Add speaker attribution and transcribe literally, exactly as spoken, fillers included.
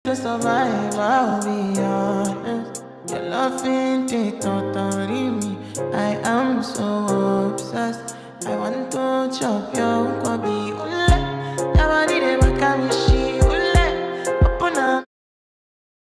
Speaker 1: To survive, I'll be honest. Your love ain't it, totally me. I am so obsessed.